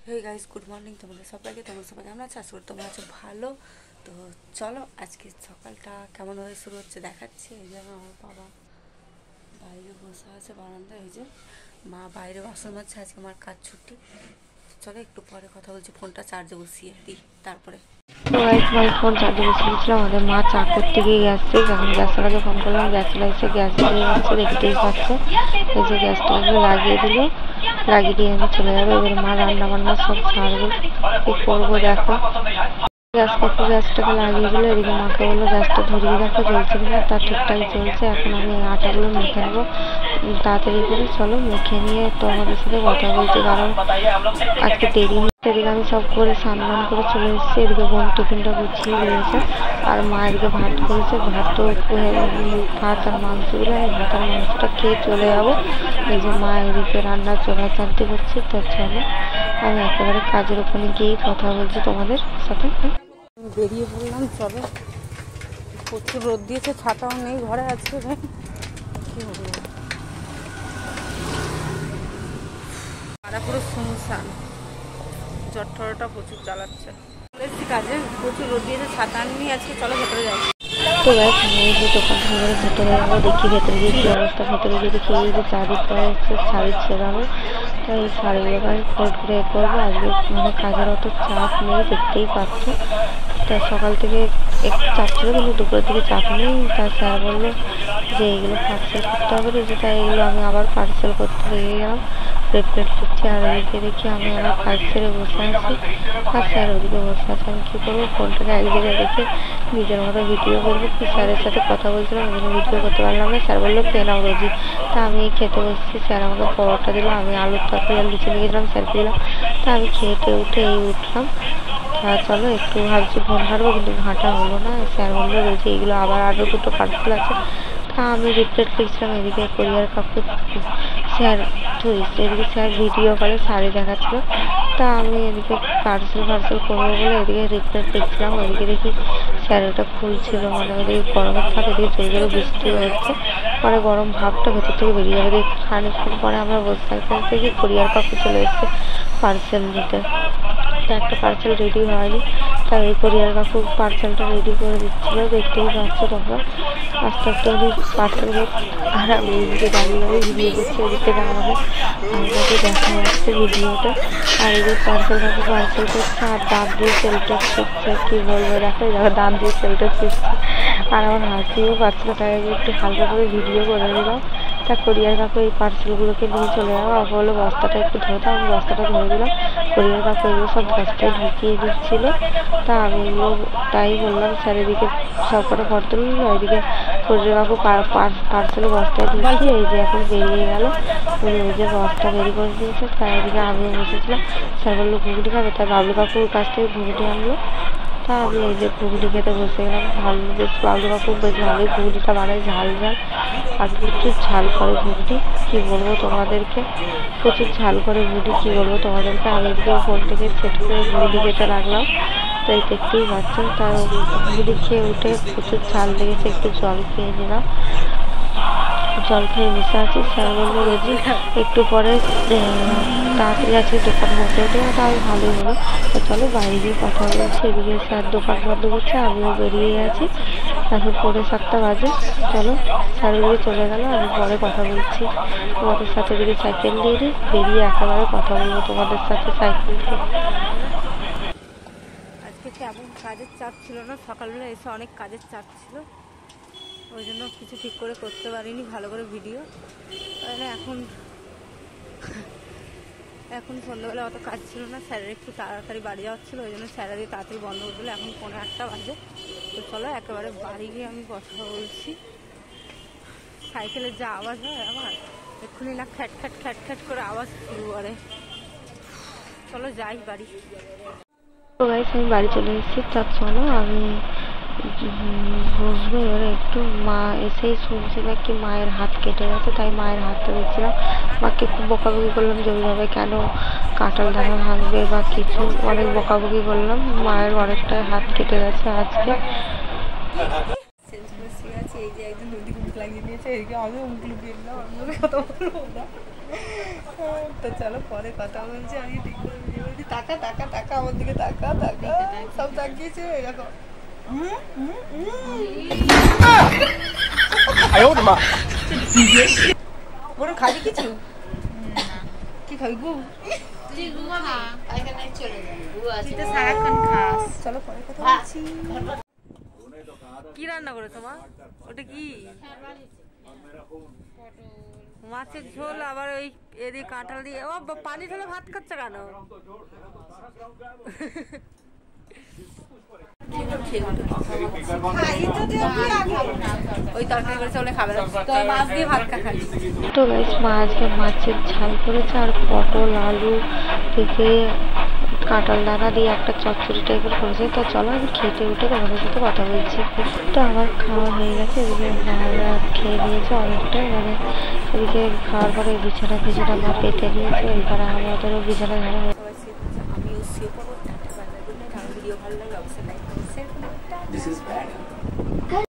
Hey guys, good morning তোমাদের সবাইকে। তোমরা সবাই কেমন আছো? আসলে তোমরা আছো ভালো। তো চলো আজকে সকালটা কেমনভাবে শুরু হচ্ছে দেখাচ্ছি। এই যে আমার বাবা বাইরে বসে আছে বারান্দায়, এই যে মা বাইরে বাসন মাজছে। আজকে আমার কাজ ছুটি। চলো একটু পরে কথা বলছি, ফোনটা চার্জে বসিয়ে দিই তারপরে। তো গাইস আমি ফোন চার্জে বসিয়ে দিয়েছিলাম। আমাদের মা চা করতে গিয়ে গেছে, যখন গ্যাসওয়ালাকে ফোন করলাম গ্যাসওয়ালা এসে গ্যাস দিয়ে যাচ্ছে, দেখতেই পাচ্ছে। এই যে গ্যাসটাকে লাগিয়ে দিল, লাগিয়ে দিয়ে আমি চলে যাবো। এবার মা রান্না বান্না সব ছাড়বে, কি করবো দেখো। গ্যাসটাকে লাগিয়ে দিল, এদিকে মাকে বললো গ্যাসটা ধরিয়ে রাখো, জ্বলছে কিনা। তার ঠিকঠাক জ্বলছে। এখন আমি আটাগুলো মেখে নেবো তাড়াতাড়ি করে। চলো মেখে নিয়ে তোমাদের সাথে কথা বলছি, কারণ আজকে দেরি হচ্ছে। এদিকে আমি সব করে স্নান করে চলে এসেছি। এদিকে বোন টিফিনটা গুছিয়ে দিয়েছে, আর মা এদিকে ভাত করেছে। ভাত আর মাংস দিলে আমি ভাত আর মাংসটা খেয়ে চলে যাবো। এই যে মা এদিকে রান্নার জোগাড় করছে। তো চলো আমি একেবারে কাজের ওখানে গিয়েই কথা বলছি তোমাদের সাথে। বেরিয়ে পড়লাম, চলো। প্রচুর রোদ দিয়েছে, ছাতাও নেই ঘরে আজকে। কি হলো, পাড়া পুরো শুনশান। জট্টরটা প্রচুর চালাচ্ছে। কাজে প্রচুর রোদ দিয়েছে, ছাতা নিয়ে আজকে। চলো ভেতরে যাই। তো গাইস আমি এই যে দোকান থেকে ভেতরে যাবো, দেখি ভেতরে গিয়ে কি অবস্থা। ভেতরে গিয়ে দেখি এই যে চারিটা হচ্ছে শাড়ি ছেড়ানো। তাই এই শাড়িগুলোকে আমি ফোল্ড করে করবো। আজকে মানে কাজের অত চাপ নেই, দেখতেই পাচ্ছ। তা সকাল থেকে একটু চাপ ছিল, কিন্তু দুপুরের দিকে চাপ নেই। তা স্যার বললো যে এইগুলো পার্সেল করতে হবে রয়েছে, তাই এগুলো আমি আবার পার্সেল করতে লেগে গেলাম। প্লেট করছি, আর এদিকে দেখি আমি আমার কাজ ছেড়ে বসে আছি, আর স্যার ওদিকে বসে আছে। আমি কী করবো, ফোনটাকে এক জায়গায় রেখে নিজের মতো ভিডিও করবো কি। স্যারের সাথে কথা বলছিলাম, ওই জন্য ভিডিও করতে পারলাম না। স্যার বললো খেয়ে নাও রোজি। তা আমি খেতে বসেছি। স্যার আমাকে পরোটা দিল, আমি আলুর তরকারি আর লুচি নিয়ে গেছিলাম, স্যারকে দিলাম। তা আমি খেয়ে উঠে উঠলাম। তা চলো একটু ভাবছি ফোন ঘাঁটবো, কিন্তু ঘাঁটা হলো না। স্যার বললো রোজি এইগুলো আরও দুটো পার্সেল আছে। তা আমি রিপ্লেট লিখছিলাম, এদিকে কোরিয়ার কাকু স্যার এদিকে স্যার ভিডিও কলে শাড়ি দেখাচ্ছিল। তা আমি এদিকে পার্সেল করবো বলে এদিকে রিপ্লেট লিখছিলাম। ওইদিকে দেখি স্যার ওটা খুলছিল, মানে ওদিকে গরমের থাকে, এদিকে জোরে জোরে বৃষ্টি হচ্ছে। পরে গরম ভাবটা ভেতর থেকে বেরিয়ে যাবে। দেখি খানিকক্ষণ পরে আমরা বসে থাকতে দেখি কোরিয়ার কাকু চলে এসছে পার্সেল দিতে। তা একটা পার্সেল রেডি হয়নি, তাই এই কোরিয়ার কাকু পার্সেলটা রেডি করে দিচ্ছিলো, দেখতেই পাচ্ছ তোমরা। আস্তে আস্তে উনি পার্সেল করছে, আর আমি এদিকে দাঁড়িয়ে ভিডিও করছি। ওদিক থেকে আমাকে দেখা যাচ্ছে ভিডিওটা। আর এই যে পার্সেল কাকু পার্সেল করছে, আর দাঁত দিয়ে সেলটা শিখছে। কী বলবো, দেখো দাঁত দিয়ে সেলটা শিখছে। আর আমার হাসিও পাচ্ছিল, তাই একটু হালকা করে ভিডিও করে দিলাম। তা কোরিয়ার কাকু এই পার্সেলগুলোকে নিয়ে চলে যাবো। আমাকে বললো বস্তাটা একটু ধরে দাও, আমি বস্তাটা ধরে দিলাম। কোরিয়ার কাকু এগুলো সব বস্তায় ঢুকিয়ে দিচ্ছিলো। তা আমি এগুলো তাই বললাম স্যার এদিকে সব কটা ফটো তুললো, এদিকে কোরিয়ার কাকু পার্সেল বস্তায় ঢুকিয়ে এই যে এখন বেরিয়ে গেল। উনি ওই যে বস্তা বেরিয়ে করে দিয়েছে। তাই এদিকে আমিও বসেছিলাম। স্যার বললো ঘুগনি খাবে, তাই বাবলু কাকুর কাছ থেকে ঘুগনি আনলো। তা আমি এই যে ঘুগনি খেতে বসে গেলাম। ভালো বেশ, বাবলু কাকু বেশ ভালোই ঘুগনিটা বানায়, ঝাল ঝাল। আর প্রচুর ঝাল করে ঘুগনি, কী বলবো তোমাদেরকে। প্রচুর ঝাল করে ঘুগনি, কী বলবো তোমাদেরকে। আমি এদিকে ফোন থেকে সেট করে ঘুগনি খেতে লাগলাম। তাই দেখতেই পাচ্ছেন। তার ঘুগনি খেয়ে উঠে প্রচুর ঝাল লেগেছে, একটু জল খেয়ে নিলাম। জল খেয়ে বসে আছি। স্যার বললো রোজি একটু পরে তাড়াতাড়ি আছে দোকান বন্ধ হতে, তাই ভালোই হলো। তো চলো বাইরে গিয়ে কথা বলছি। এদিকে স্যার দোকান বন্ধ করছে, আমিও বেরিয়ে গেছি। এখন 7:45 বাজে। চলো স্যার এদিকে চলে গেল, আমি পরে কথা বলছি তোমাদের সাথে। এদিকে সাইকেল নিয়ে বেরিয়ে একেবারে কথা বলবো তোমাদের সাথে সাইকেল দিয়ে। আজকে তেমন কাজের চাপ ছিল না, সকালবেলা এসে অনেক কাজের চাপ ছিল, ওই জন্য কিছু ঠিক করে করতে পারিনি ভালো করে ভিডিও। তাহলে এখন সন্ধ্যাবেলা অত কাজ ছিল না, স্যারের একটু তাড়াতাড়ি বাড়ি যাওয়ার ছিল, ওই জন্য স্যারেরই তাড়াতাড়ি বন্ধ করে দিল। এখন 8:45 বাজে। তো চলো একেবারে বাড়ি গিয়ে আমি কথা বলছি। সাইকেলের যা আওয়াজ হয় আমার, এক্ষুনি না খ্যাট খ্যাট খ্যাট খ্যাট করে আওয়াজ শুরু করে। চলো যাই বাড়ি। তো গাইস আমি বাড়ি চলে এসেছি। তার চলো আমি বসবো এবারে একটু। মা এসেই শুনছি নাকি মায়ের হাত কেটে গেছে, তাই মায়ের হাতটা দেখছিলাম। মাকে খুব বকাবকি করলাম যে ওইভাবে কেন কাঁঠাল দানা ভাঙবে বা কিছু, অনেক বকাবকি করলাম। মায়ের অনেকটাই হাত কেটে গেছে আজকে। চেঞ্জ করে শুয়ে আছি। এই যে একজন নদীকে মুখ লাগিয়ে দিয়েছে, এদিকে আমিও মুখ লুকিয়ে দিলাম, আমিও কথা বলবো না। তো চলো পরে কথা বলছি। আমি ঠিক করে ভিডিও করছি। টাকা টাকা টাকা আমার দিকে টাকা টাকা সব তাকিয়েছে এরকম বড় খাবি কিছু কি খাবি গু তুই গু খা এখানে চলে যা গু আছে তুই তো সারাক্ষণ খাস চলো পরে কথা বলছি কি রান্না করে তোমার ওটা কি মাছের ঝোল আবার ওই এদিকে কাঁঠাল দিয়ে ও পানি ঢেলে ভাত খাচ্ছে কেন ওই তরকারি করেছে বলে খাবে তো মাছ দিয়ে ভাত খাই তো গাইস মা আজকে মাছের ঝাল করেছে আর পটল আলু থেকে কাঁঠাল দানা দিয়ে একটা চচ্চড়ি টাইপের করেছে। তো চলো আমি খেতে উঠে তোমাদের সাথে কথা বলছি। তো আমার খাওয়া হয়ে গেছে, এদিকে মারা খেয়ে নিয়েছে অনেকটাই, মানে এদিকে খাওয়ার পরে বিছানা ফিছানা মা পেতে নিয়েছে, এবার আমাদেরও বিছানা ধরা হয়ে আমিও শুয়ে পড়বো। ভিডিও ভালো লাগে অবশ্যই লাইক করুন, শেয়ার করুন।